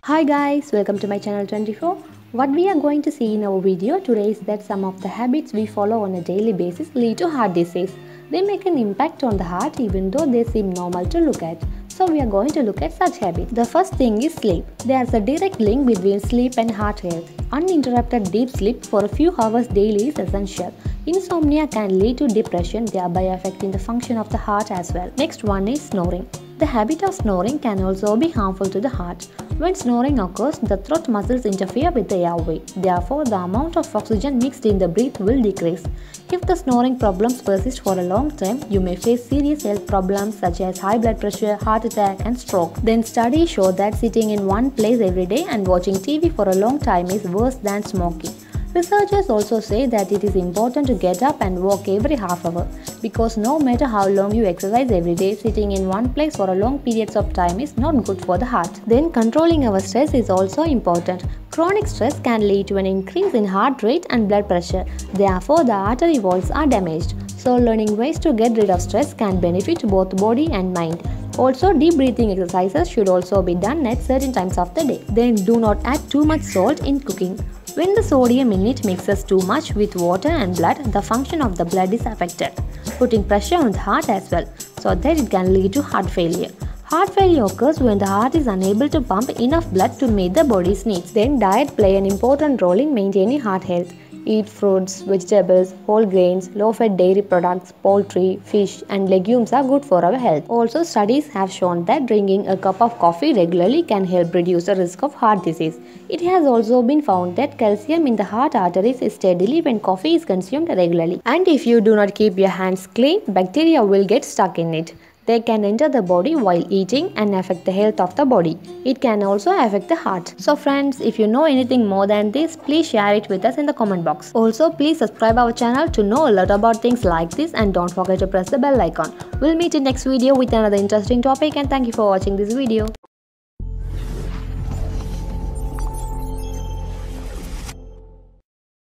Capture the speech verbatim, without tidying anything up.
Hi guys, welcome to my channel twenty-four. What we are going to see in our video today is that some of the habits we follow on a daily basis lead to heart disease. They make an impact on the heart even though they seem normal to look at. So we are going to look at such habits. The first thing is sleep. There is a direct link between sleep and heart health. Uninterrupted deep sleep for a few hours daily is essential. Insomnia can lead to depression, thereby affecting the function of the heart as well. Next one is snoring. The habit of snoring can also be harmful to the heart. When snoring occurs, the throat muscles interfere with the airway. Therefore, the amount of oxygen mixed in the breath will decrease. If the snoring problems persist for a long time, you may face serious health problems such as high blood pressure, heart attack, and stroke. Then studies show that sitting in one place every day and watching T V for a long time is worse than smoking. Researchers also say that it is important to get up and walk every half hour because no matter how long you exercise every day, sitting in one place for a long periods of time is not good for the heart. Then controlling our stress is also important. Chronic stress can lead to an increase in heart rate and blood pressure. Therefore, the artery walls are damaged. So learning ways to get rid of stress can benefit both body and mind. Also, deep breathing exercises should also be done at certain times of the day. Then do not add too much salt in cooking. When the sodium in it mixes too much with water and blood, the function of the blood is affected, putting pressure on the heart as well, so that it can lead to heart failure. Heart failure occurs when the heart is unable to pump enough blood to meet the body's needs. Then diet play an important role in maintaining heart health. Eat fruits, vegetables, whole grains, low-fat dairy products, poultry, fish, and legumes are good for our health. Also, studies have shown that drinking a cup of coffee regularly can help reduce the risk of heart disease. It has also been found that calcium in the heart arteries is steadily when coffee is consumed regularly. And if you do not keep your hands clean, bacteria will get stuck in it. They can enter the body while eating and affect the health of the body. It can also affect the heart. So friends, if you know anything more than this, please share it with us in the comment box. Also, please subscribe our channel to know a lot about things like this and don't forget to press the bell icon. We'll meet in next video with another interesting topic and thank you for watching this video.